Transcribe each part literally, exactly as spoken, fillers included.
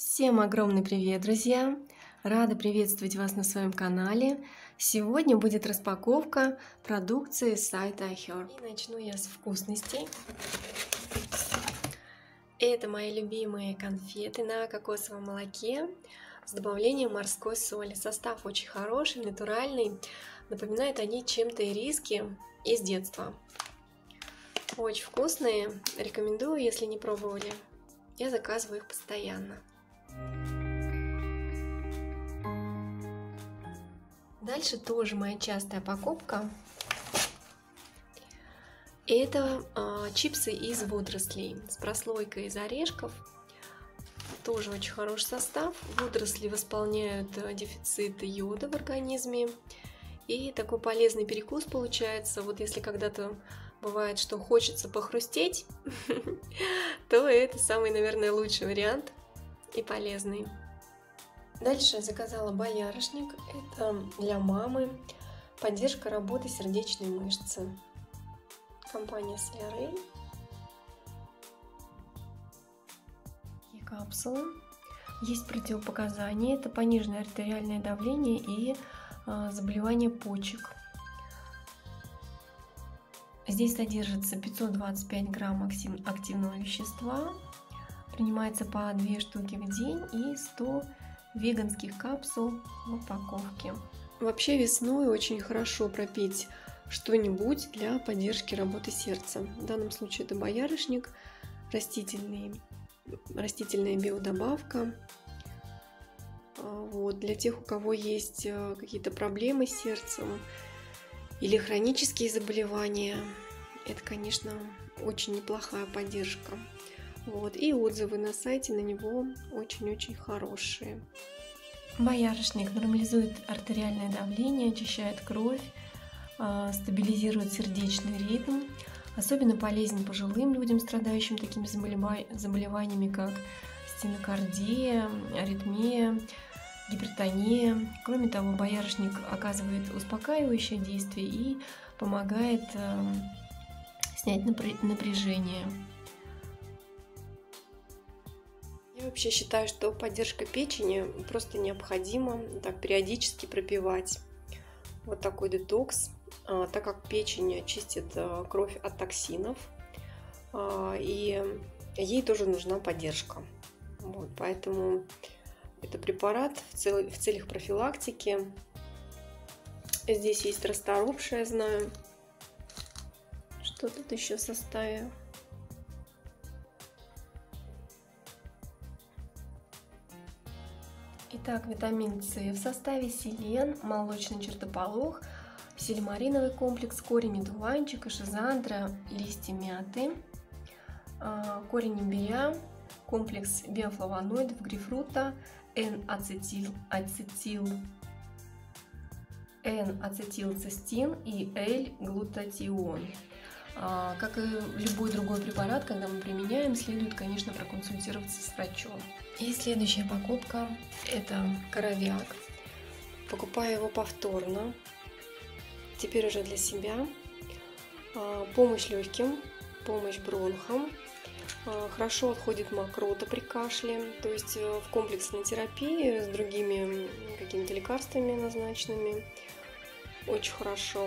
Всем огромный привет, друзья! Рада приветствовать вас на своем канале. Сегодня будет распаковка продукции с сайта iHerb. И начну я с вкусностей. Это мои любимые конфеты на кокосовом молоке с добавлением морской соли. Состав очень хороший, натуральный. Напоминают они чем-то ириски из детства. Очень вкусные. Рекомендую, если не пробовали. Я заказываю их постоянно. Дальше тоже моя частая покупка. Это э, чипсы из водорослей с прослойкой из орешков. Тоже очень хороший состав. Водоросли восполняют дефицит йода в организме. И такой полезный перекус получается. Вот если когда-то бывает, что хочется похрустеть, то это самый, наверное, лучший вариант и полезный. Дальше я заказала боярышник. Это для мамы. Поддержка работы сердечной мышцы. Компания Солярей. И капсулы. Есть противопоказания. Это пониженное артериальное давление и э, заболевание почек. Здесь содержится пятьсот двадцать пять грамм активного вещества. Принимается по две штуки в день и сто веганских капсул в упаковке. Вообще весной очень хорошо пропить что-нибудь для поддержки работы сердца. В данном случае это боярышник, растительный, растительная биодобавка. Вот. Для тех, у кого есть какие-то проблемы с сердцем или хронические заболевания, это, конечно, очень неплохая поддержка. Вот. И отзывы на сайте на него очень-очень хорошие. Боярышник нормализует артериальное давление, очищает кровь, стабилизирует сердечный ритм. Особенно полезен пожилым людям, страдающим такими заболеваниями, как стенокардия, аритмия, гипертония. Кроме того, боярышник оказывает успокаивающее действие и помогает снять напряжение. Я вообще считаю, что поддержка печени просто необходимо так периодически пропивать. Вот такой детокс, так как печень чистит кровь от токсинов, и ей тоже нужна поддержка. Вот, поэтому это препарат в, цел, в целях профилактики. Здесь есть расторопшая, я знаю. Что тут еще в составе? Итак, витамин С в составе: селен, молочный чертополох, сельмариновый комплекс, корень одуванчика, шизандра, листья мяты, корень имбиря, комплекс биофлавоноидов, грейпфрута, Н-ацетил, ацетил, Н-ацетилцистин и L-глутатион. Как и любой другой препарат, когда мы применяем, следует, конечно, проконсультироваться с врачом. И следующая покупка – это коровяк. Покупаю его повторно, теперь уже для себя. Помощь легким, помощь бронхам. Хорошо отходит мокрота при кашле, то есть в комплексной терапии с другими какими-то лекарствами назначенными. Очень хорошо.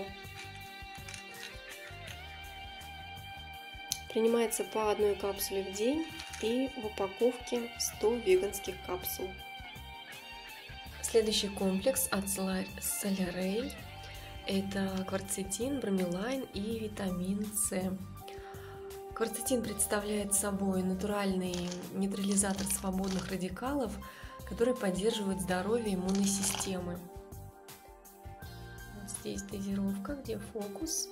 Принимается по одной капсуле в день и в упаковке сто веганских капсул. Следующий комплекс от Солярей – это кварцетин, бромелайн и витамин С. Кварцетин представляет собой натуральный нейтрализатор свободных радикалов, который поддерживает здоровье иммунной системы. Вот здесь дозировка, где фокус.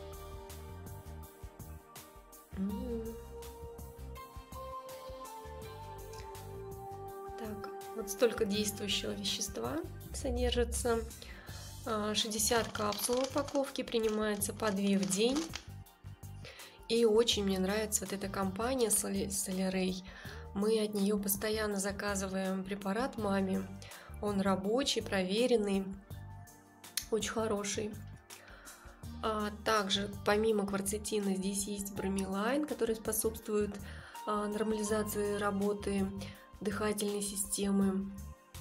Так, вот столько действующего вещества содержится. шестьдесят капсул в упаковке, принимается по две в день. И очень мне нравится вот эта компания Солярей. Мы от нее постоянно заказываем препарат маме. Он рабочий, проверенный, очень хороший. А также помимо кварцетина здесь есть бромелайн, который способствует нормализации работы дыхательной системы.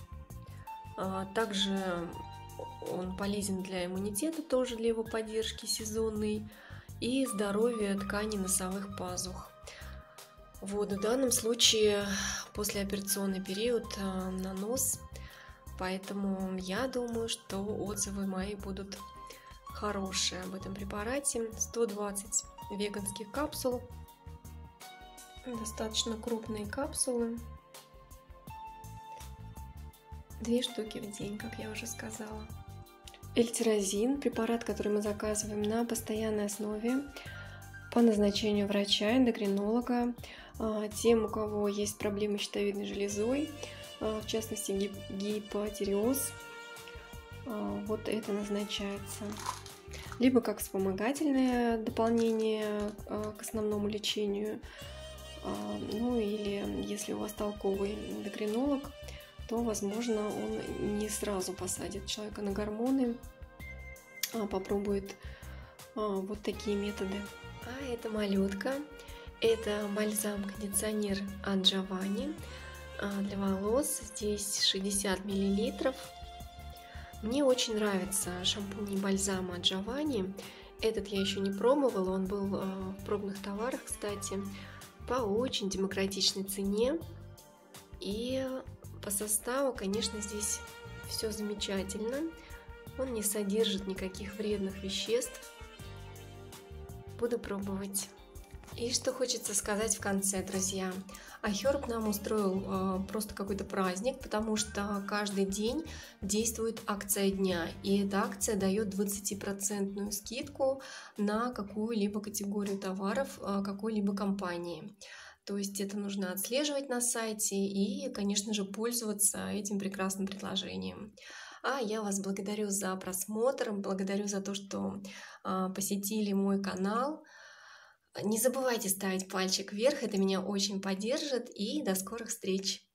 Также он полезен для иммунитета, тоже для его поддержки сезонной, и здоровья тканей носовых пазух. Вот, в данном случае послеоперационный период на нос, поэтому я думаю, что отзывы мои будут хорошие об этом препарате. сто двадцать веганских капсул, достаточно крупные капсулы, две штуки в день, как я уже сказала. Эльтирозин, препарат, который мы заказываем на постоянной основе по назначению врача, эндокринолога, тем, у кого есть проблемы с щитовидной железой, в частности гипотиреоз, вот это назначается. Либо как вспомогательное дополнение к основному лечению, ну или если у вас толковый эндокринолог, то, возможно, он не сразу посадит человека на гормоны, а попробует вот такие методы. А это малютка. Это бальзам-кондиционер от Giovanni для волос. Здесь шестьдесят миллилитров. Мне очень нравится шампунь и бальзам от Giovanni. Этот я еще не пробовала. Он был в пробных товарах, кстати, по очень демократичной цене. И по составу, конечно, здесь все замечательно. Он не содержит никаких вредных веществ. Буду пробовать. И что хочется сказать в конце, друзья. iHerb нам устроил э, просто какой-то праздник, потому что каждый день действует акция дня. И эта акция дает двадцатипроцентную скидку на какую-либо категорию товаров э, какой-либо компании. То есть это нужно отслеживать на сайте и, конечно же, пользоваться этим прекрасным предложением. А я вас благодарю за просмотр, благодарю за то, что э, посетили мой канал. Не забывайте ставить пальчик вверх, это меня очень поддержит, и до скорых встреч!